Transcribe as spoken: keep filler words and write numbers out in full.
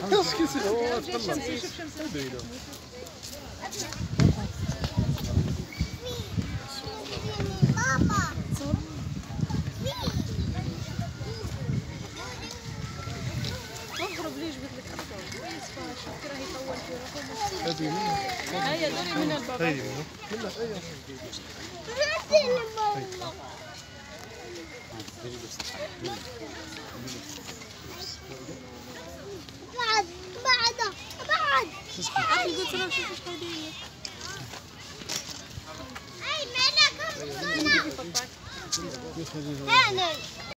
اش كيصير هو تطلع اضرب لي جبت لك اصلا شوفي راهي طول في روحه. هذه منين؟ هيا دوري من البابا. هذه منين؟ منها اي بعد بعد بعد اخي قلت له شوف ايش هذه. اي مالك باباك. انا